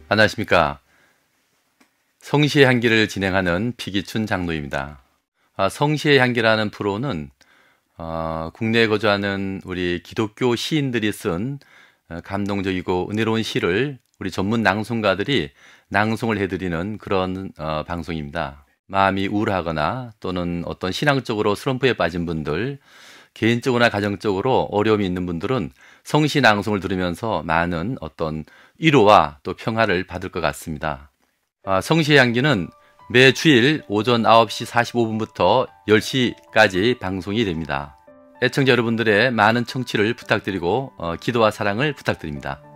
안녕하십니까. 성시의 향기를 진행하는 피기춘 장로입니다. 성시의 향기라는 프로는 국내에 거주하는 우리 기독교 시인들이 쓴 감동적이고 은혜로운 시를 우리 전문 낭송가들이 낭송을 해드리는 그런 방송입니다. 마음이 우울하거나 또는 어떤 신앙적으로 슬럼프에 빠진 분들, 개인적으로나 가정적으로 어려움이 있는 분들은 성시 낭송을 들으면서 많은 어떤 위로와 또 평화를 받을 것 같습니다. 성시의 향기는 매 주일 오전 9시 45분부터 10시까지 방송이 됩니다. 애청자 여러분들의 많은 청취를 부탁드리고 기도와 사랑을 부탁드립니다.